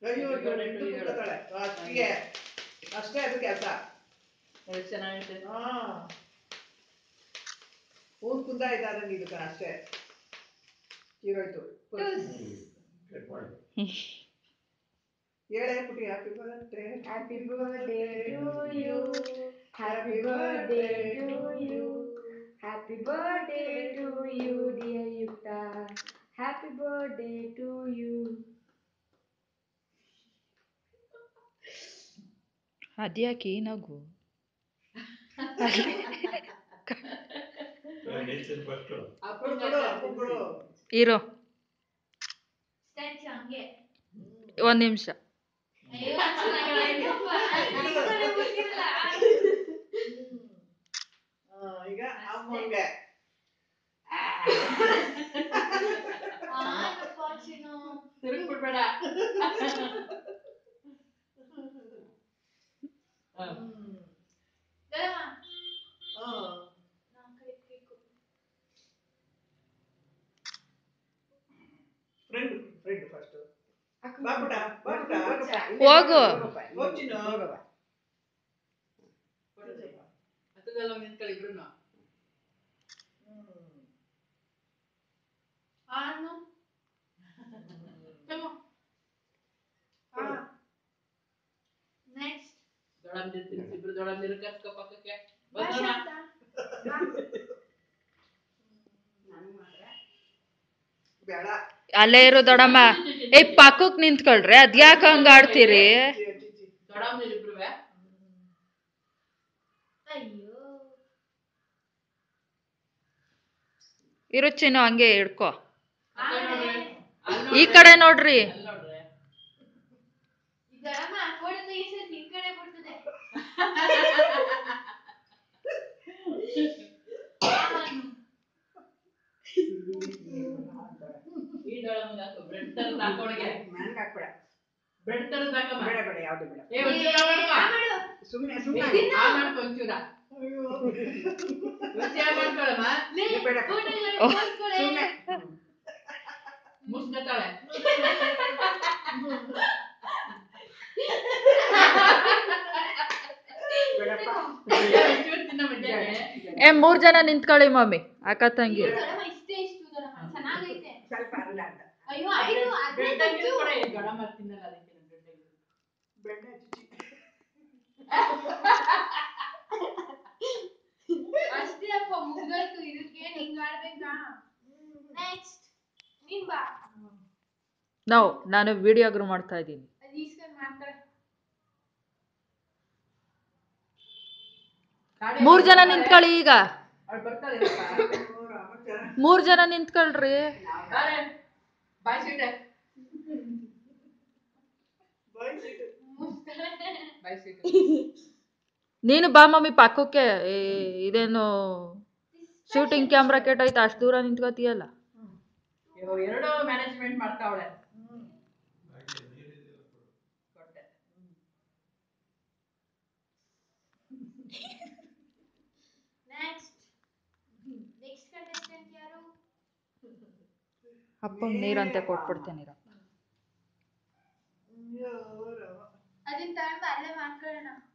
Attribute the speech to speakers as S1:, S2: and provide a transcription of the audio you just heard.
S1: ಅಯ್ಯೋ ನಿಂತು ಕೂತಾಳೆ ಅಷ್ಟಿಗೆ ಅಷ್ಟೇ ಅದು ಕೆಲಸ
S2: ಎಷ್ಟು ಚೆನ್ನಾಗಿದೆ
S1: ಊರ್ ಕುಂದ ಇದ್ದಾರಂಗೆ ಇದು ಅಷ್ಟೇ ಇರೋಯ್ತು ಹೇಳೇ ಪುಟಿ happy birthday
S3: to you happy birthday to you happy birthday to you dear Yukta happy birthday to you
S4: ಅದ್ಯಾಕೆ ನಗು ಇರೋ ಒಂದು ನಿಮಿಷ
S1: ಈಗ ಅಮ್ಮಂಗೆ
S2: ತಿರುಗ್ಬಿಡ್ಬೇಡ
S1: ಫ್ರೆಂಡ್ ಫಸ್ಟ್ ಬಾಪುಟ
S4: ಹೋಗು
S1: ಹೋಗ್ಚಿನ
S2: ಹತ್ತದಲ್ಲ ನಿಂತ್ಕೊಳ್ಳಿ ಇಬ್ರು
S3: ನೆಕ್ಸ್ಟ್
S2: ಇಬ್ರು ದೊಡ್ಡಂದಿರು ಕರ್ಸ್ಕೊ ಪಕ್ಕಕ್ಕೆ
S1: ಬೇಡ
S4: ಅಲ್ಲೇ ಇರೋ ದೊಡ್ಡಮ್ಮ ಪಕ್ಕಕ್ಕೆ ನಿಂತ್ಕೊಳ್ರಿ ಅದ್ಯಾಕೆ ಹಂಗ ಆಡ್ತೀರಿ
S2: ದೊಡ್ಡಂದಿರು ಇಬ್ರು
S3: ಅಯ್ಯೋ
S4: ಇರು ಚಿನ್ನು ಹಂಗೆ ಹಿಡ್ಕೊ ಈ ಕಡೆ ನೋಡ್ರಿ
S3: ಇದಮ್ಮ ಫೋಟೋ ತೆಗಿಸಿ ನಿನ್ ಕಡೆ ಬಿಡ್ತದೆ
S2: ಈ ದೊಡ್ಡಮ್ಮಗ ಹಾಕು ಬ್ರೆಡ್ ತರದ ಹಾಕೋಳಿಗೆ
S1: ನನಗೆ ಹಾಕ್ಬೇಡ
S2: ಬ್ರೆಡ್ ತರದ ಹಾಕ
S1: ಬೇಡ ಬೇಡ ಯಾವ್ದು ಬೇಡ
S2: ಏ ಒಂಚೂರ
S1: ಸುಮ್ಮನೆ
S2: ಮಾಡ್ಕೊ ಒಂಚೂರ ರುಚಿಯ ಮಾಡ್ಕೊಳಮ್ಮ
S1: ಸುಮ್ಮನೆ
S2: ಮುಸ್ಕತಾಳೆ
S1: ಬೇಡಪ್ಪ
S2: ಒಂಚೂರು ತಿನ್ನ ಮಧ್ಯಾಹ್ನ
S4: 3 ಜನ ನಿಂತ್ಕೊಳ್ಳಿ ಮಮ್ಮಿ ಅಕ್ಕ ತಂಗಿ
S3: ಇಷ್ಟೇ ಇಷ್ಟು ಚೆನ್ನಾಗೈತೆ
S1: ಸ್ವಲ್ಪ ಅಲ್ಲ ಅಂತ
S3: ಅಯ್ಯೋ ಐದು
S2: ಬ್ರೆಡ್ ತೆಗೆದು ಕೊಡೆ ದೊಡ್ಡಮ್ಮ ತಿನ್ನಲ್ಲ ಅದಕ್ಕೆ ಬ್ರೆಡ್ ತೆಗೆದು
S1: ಬೆಣ್ಣೆ
S3: ಅಷ್ಟೇ ಅಪ್ಪ ಮುಗ್ದೋಯ್ತು ಇದಕ್ಕೆ ಹಿಂಗ್ ಆಡ್ಬೇಕಾ ನೆಕ್ಸ್ಟ್ ನೀನ್ ಬಾ
S4: ನಾನು ವಿಡಿಯೋಗ್ರು ಮಾಡ್ತಾ ಇದ್ದೀನಿ
S3: ಅದು ಈಸ್ಕೊಂಡ್ ಮಾಡ್ತಾರೆ
S4: 3 ಜನ ನಿಂತ್ಕೊಳ್ಳಿ ಈಗ
S2: ಅವ್ಳು ಬರ್ತಾಳೆ
S4: 3 ಜನ ನಿಂತ್ಕೊಳ್ರಿ
S2: ಬಾಯ್ ಸೀಟೆ ಬಾಯ್ ಸೀಟೆ
S4: ನೀನು ಬಾ ಮಮ್ಮಿ ಪಕ್ಕಕ್ಕೆ ಇದೇನು ಶೂಟಿಂಗ್ ಕ್ಯಾಮ್ರಾ ಕೆಟ್ಟೈತೆ ಅಷ್ಟು ದೂರ ನಿಂತ್ಕೋತೀಯಲ್ಲ
S2: ಎರಡು ಮ್ಯಾನೇಜ್ಮೆಂಟ್ ಮಾಡ್ತಾವಳೆ
S3: ನೆಕ್ಸ್ಟ್ ಕಂಟೆಸ್ಟೆಂಟ್ ಯಾರು
S4: ಅಪ್ಪಂಗೆ ನೀರಂತೆ ಕೊಟ್ಬಿಡ್ತೇನೆ